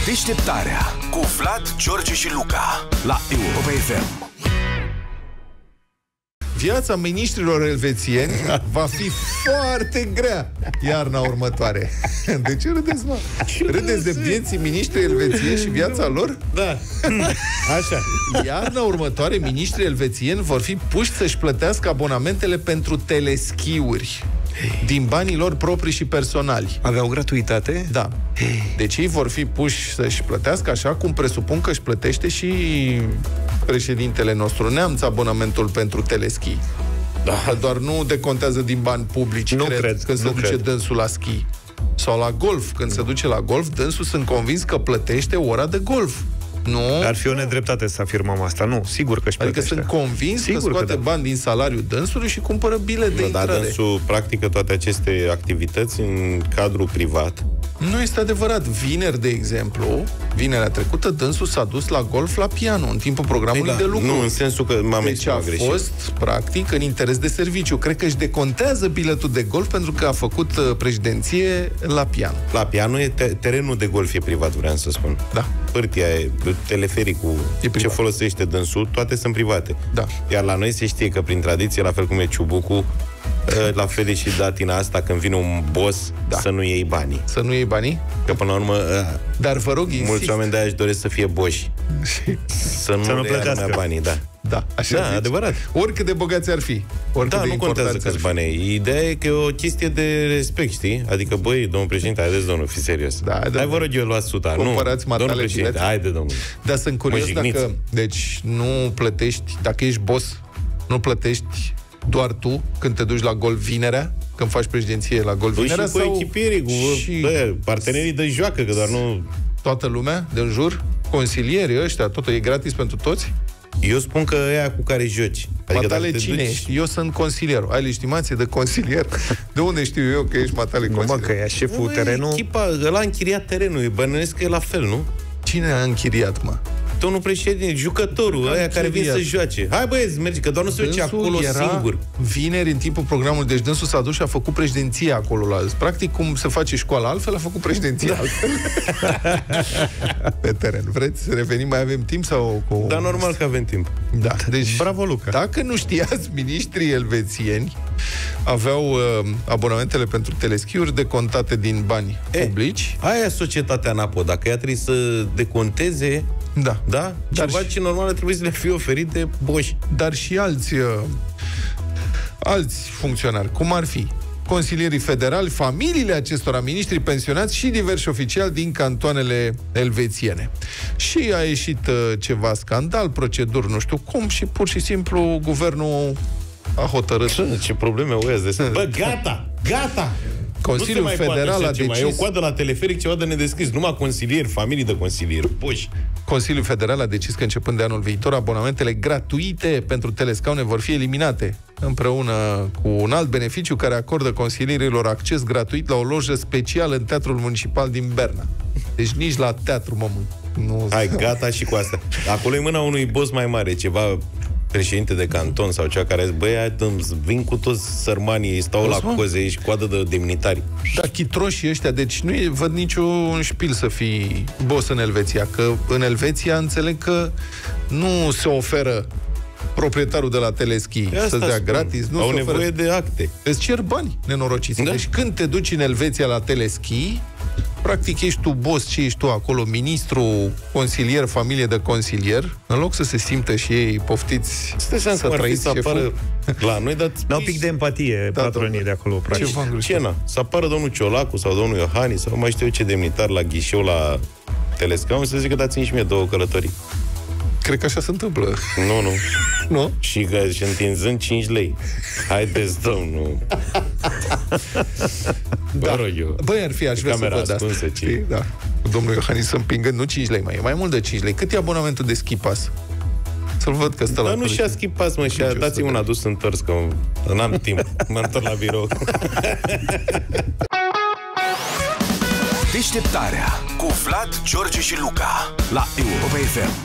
Deșteptarea cu Vlad, George și Luca la Europa FM. Viața miniștrilor elvețieni va fi foarte grea iarna următoare. De ce râdeți, mă? Râdeți de vieții miniștri elvețieni și viața lor? Da. Așa. Iarna următoare, miniștrii elvețieni vor fi puși să-și plătească abonamentele pentru teleschiuri din banii lor proprii și personali. Aveau gratuitate? Da. Deci ei vor fi puși să-și plătească așa cum presupun că își plătește și președintele nostru Neamț abonamentul pentru teleschi. Da. Doar nu decontează din bani publici, cred că se duce dânsul la schi. Sau la golf. Când se duce la golf, dânsul sunt convins că plătește ora de golf. Nu. Ar fi o nedreptate să afirmăm asta. Nu, sigur că își plătește. Adică sunt convins că scoate bani din salariul dânsului și cumpără bilet de intrare. Dar dânsul practică toate aceste activități în cadrul privat. Nu este adevărat. Vineri, de exemplu, vinerea trecută, dânsul s-a dus la golf la piano în timpul programului de lucru. Nu, în sensul că m-am exprimat greșit. Deci a fost, practic, în interes de serviciu. Cred că își decontează biletul de golf pentru că a făcut președinție la piano. La piano e terenul de golf e privat, vreau să spun. Da. Pârtia e, telefericul, ce folosește dânsul, toate sunt private. Da. Iar la noi se știe că prin tradiție, la fel cum e ciubucul, la fel e și datina asta, când vine un boss, să nu iei banii. Să nu iei banii? Că până la urmă, dar vă rog, insist. Mulți oameni de-aia își doresc să fie boși. Să nu plătească banii, da. Da, așa da, adevărat. Oricât de bogați ar fi. Da, nu contează câți bani ai. Ideea e că e o chestie de respect, știi? Adică, băi, domnul președinte, haideți, domnul, fi serios. Da, hai, vă rog, eu luați 100. Nu, domnul președinte, haide, domnul. Dar sunt curios dacă, deci, nu plătești, dacă ești boss, nu plătești doar tu când te duci la golf vinerea, când faci președinție la golf vinerea, și cu echipierii, cu partenerii de joacă, că doar nu... Toată lumea din jur, consilierii ăștia, totul e gratis pentru toți? Eu spun că ăia cu care joci. Adică Matale, cine ești? Eu sunt consilierul. Ai legitimație de consilier? De unde știu eu că ești Matale consilier? Mă, că e șeful terenul. Echipa, ăla a închiriat terenul. Bănuiesc că e la fel, nu? Cine a închiriat, mă? Domnul președinte, jucătorul, ăia care vin să joace. Hai, băieți, mergi, că doar nu se duce acolo singur. Vineri, în timpul programului, deci dânsul s-a dus și a făcut președinția acolo. Practic, cum se face școala altfel, a făcut președinția altfel. Pe teren. Vreți să revenim? Mai avem timp? Sau cu... Da, normal că avem timp. Da, deci, bravo, Luca. Dacă nu știați, miniștrii elvețieni aveau abonamentele pentru teleschiuri decontate din bani publici. Aia e societatea NAPO. Dacă ea trebuie să deconteze, da? Ceva ce normal trebuie să le fie oferit de boși. Dar și alți funcționari, cum ar fi consilierii federali, familiile acestora miniștri pensionați și diversi oficiali din cantoanele elvețiene. Și a ieșit ceva scandal, proceduri nu știu cum, și pur și simplu guvernul a hotărât. Ce probleme au ăia de... Bă, gata! Consiliul Federal a decis... E o coadă la teleferic, ceva de nedescris. Numai consilieri, familii de consilieri, boși. Consiliul Federal a decis că începând de anul viitor, abonamentele gratuite pentru telescaune vor fi eliminate, împreună cu un alt beneficiu care acordă consilierilor acces gratuit la o lojă specială în Teatrul Municipal din Berna. Deci nici la teatru, mă, nu... Hai, gata și cu asta. Acolo e mâna unui boss mai mare, ceva... președinte de canton sau cea care zice, băi, vin cu toți sărmanii, stau la coze aici, coadă de demnitari. Da, chitroșii ăștia, deci nu văd niciun șpil să fii boss în Elveția, că în Elveția înțeleg că nu se oferă proprietarul de la teleschi să-ți dea gratis. Nu au nevoie de acte. Îți cer bani, nenorociți. Da? Deci când te duci în Elveția la teleschi, practic ești tu boss, ce ești tu acolo, ministru, consilier, familie de consilier, în loc să se simtă și ei poftiți să trăiți să apară la noi, dar un pic de empatie, patronii de acolo, practic. Să apară domnul Ciolacu sau domnul Iohannis sau mai știu eu ce demnitar la ghișeu la telescaun să zică dați-mi și mie 2 călătorii. Cred că așa se întâmplă. Nu? Și întinzând 5 lei. Haideți, domnul. Da. Băi, ar fi, aș vrea să văd asta. Da. Domnul Iohannis împingând, nu 5 lei, mai e mai mult de 5 lei. Cât e abonamentul de Ski Pass? Să-l văd că stă la... Dar nu și-a Ski Pass, mă, și-a dați-mi un adus întors, că n-am timp. Mă întorc la birou. Deșteptarea cu Vlad, George și Luca la Europa FM.